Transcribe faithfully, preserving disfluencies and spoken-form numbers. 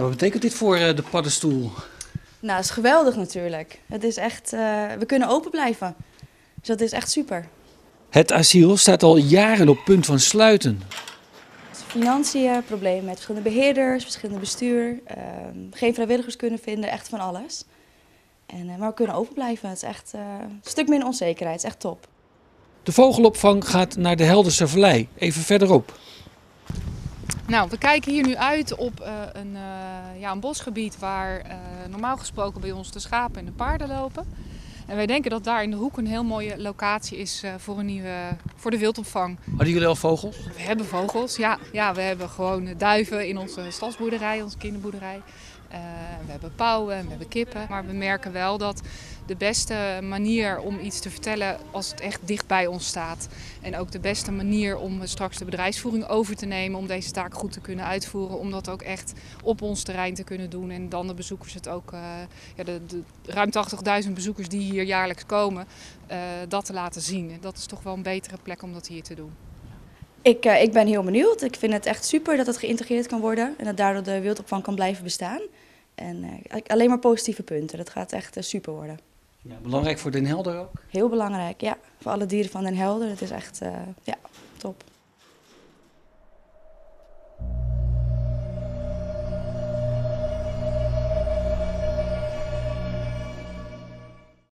wat betekent dit voor uh, de paddenstoel? Nou, het is geweldig natuurlijk. Het is echt, uh, we kunnen open blijven. Dus dat is echt super. Het asiel staat al jaren op punt van sluiten. Financiën, problemen met verschillende beheerders, verschillende bestuur. Uh, geen vrijwilligers kunnen vinden, echt van alles. En, uh, maar we kunnen open blijven. Het is echt uh, een stuk minder onzekerheid. Het is echt top. De vogelopvang gaat naar de Helderse Vallei, even verderop. Nou, we kijken hier nu uit op uh, een, uh, ja, een bosgebied waar uh, normaal gesproken bij ons de schapen en de paarden lopen. En wij denken dat daar in de hoek een heel mooie locatie is uh, voor, een nieuwe, voor de wildopvang. Hadden jullie al vogels? We hebben vogels, ja. ja we hebben gewoon duiven in onze stadsboerderij, onze kinderboerderij. Uh, we hebben pauwen en we hebben kippen. Maar we merken wel dat de beste manier om iets te vertellen als het echt dicht bij ons staat. En ook de beste manier om straks de bedrijfsvoering over te nemen om deze taak goed te kunnen uitvoeren. Om dat ook echt op ons terrein te kunnen doen. En dan de bezoekers het ook, uh, ja, de, de ruim tachtigduizend bezoekers die hier jaarlijks komen, uh, dat te laten zien. En dat is toch wel een betere plek om dat hier te doen. Ik, uh, ik ben heel benieuwd. Ik vind het echt super dat het geïntegreerd kan worden. En dat daardoor de wildopvang kan blijven bestaan. En uh, alleen maar positieve punten. Dat gaat echt uh, super worden. Ja, belangrijk voor Den Helder ook? Heel belangrijk, ja. Voor alle dieren van Den Helder. Dat is echt uh, ja, top.